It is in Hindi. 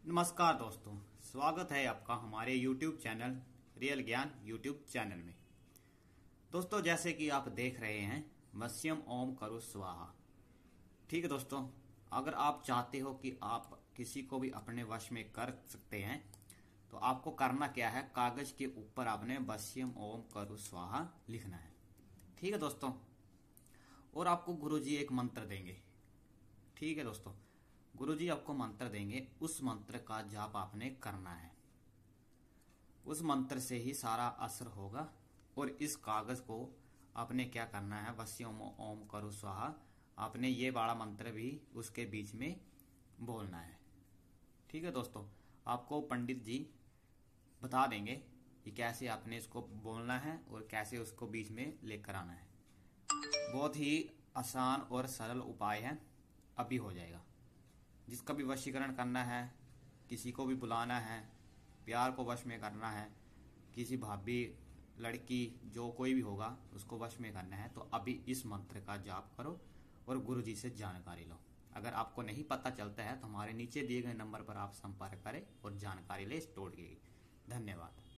नमस्कार दोस्तों, स्वागत है आपका हमारे YouTube channel real Gyan YouTube channel में। दोस्तों, जैसे कि आप देख रहे हैं वश्यम ओम करो स्वाहा। ठीक है दोस्तों, अगर आप चाहते हो कि आप किसी को भी अपने वश में कर सकते हैं तो आपको करना क्या है, कागज के ऊपर आपने वश्यम ओम करो स्वाहा लिखना है। ठीक है दोस्तों, और आपको गुरुजी एक मंत्र देंगे। ठीक है दोस्तों, गुरुजी आपको मंत्र देंगे, उस मंत्र का जाप आपने करना है। उस मंत्र से ही सारा असर होगा। और इस कागज को आपने क्या करना है, वश्यम ओम करो स्वाहा, आपने ये बड़ा मंत्र भी उसके बीच में बोलना है। ठीक है दोस्तों, आपको पंडित जी बता देंगे कि कैसे आपने इसको बोलना है और कैसे उसको बीच में लेकर आना है। बहुत ही आसान और सरल उपाय है, अभी हो जाएगा। जिसका भी वशीकरण करना है, किसी को भी बुलाना है, प्यार को वश में करना है, किसी भाभी, लड़की, जो कोई भी होगा उसको वश में करना है, तो अभी इस मंत्र का जाप करो और गुरुजी से जानकारी लो। अगर आपको नहीं पता चलता है तो हमारे नीचे दिए गए नंबर पर आप संपर्क करें और जानकारी ले इस टोटके की। धन्यवाद।